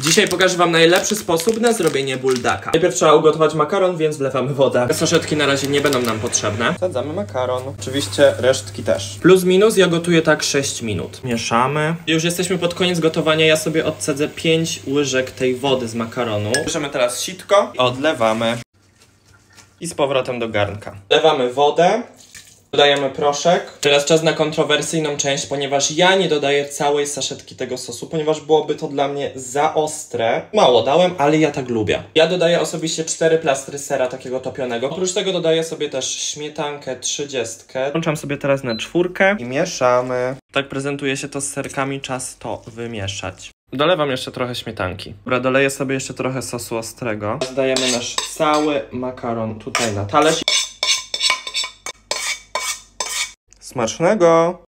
Dzisiaj pokażę wam najlepszy sposób na zrobienie buldaka. Najpierw trzeba ugotować makaron, więc wlewamy wodę. Saszetki na razie nie będą nam potrzebne. Wsadzamy makaron. Oczywiście resztki też. Plus minus ja gotuję tak 6 minut. Mieszamy. Już jesteśmy pod koniec gotowania. Ja sobie odcedzę 5 łyżek tej wody z makaronu. Bierzemy teraz sitko, odlewamy i z powrotem do garnka. Wlewamy wodę. Dodajemy proszek. Teraz czas na kontrowersyjną część, ponieważ ja nie dodaję całej saszetki tego sosu, ponieważ byłoby to dla mnie za ostre. Mało dałem, ale ja tak lubię. Ja dodaję osobiście 4 plastry sera takiego topionego. Oprócz tego dodaję sobie też śmietankę 30. Włączam sobie teraz na 4 i mieszamy. Tak prezentuje się to z serkami, czas to wymieszać. Dolewam jeszcze trochę śmietanki. Dobra, doleję sobie jeszcze trochę sosu ostrego. Dodajemy nasz cały makaron tutaj na talerz. Smacznego!